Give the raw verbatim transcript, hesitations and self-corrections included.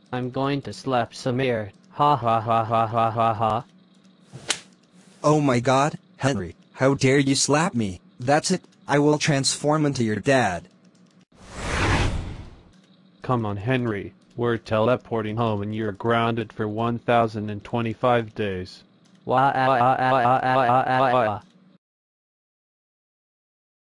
I'm going to slap Samir. Ha ha ha ha ha ha ha. Oh my god, Henry, how dare you slap me? That's it, I will transform into your dad. Come on, Henry. We're teleporting home and you're grounded for one thousand twenty-five days. Wah ah ah ah ah ah ah ah.